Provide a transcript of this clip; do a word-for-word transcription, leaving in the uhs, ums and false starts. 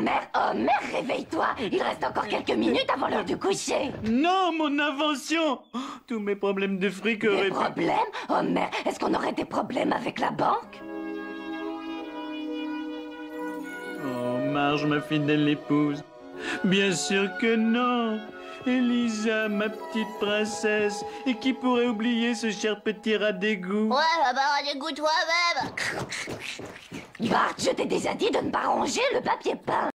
Homer, Homer, réveille-toi. Il reste encore quelques minutes avant l'heure du coucher. Non, mon invention. Tous mes problèmes de fric Des auraient pu... problèmes? Homer, est-ce qu'on aurait des problèmes avec la banque? Oh, Marge, ma fidèle épouse. Bien sûr que non. Elisa, ma petite princesse. Et qui pourrait oublier ce cher petit rat d'égout? Ouais, bah, dégoûte toi-même. Bart, je t'ai déjà dit de ne pas ranger le papier peint.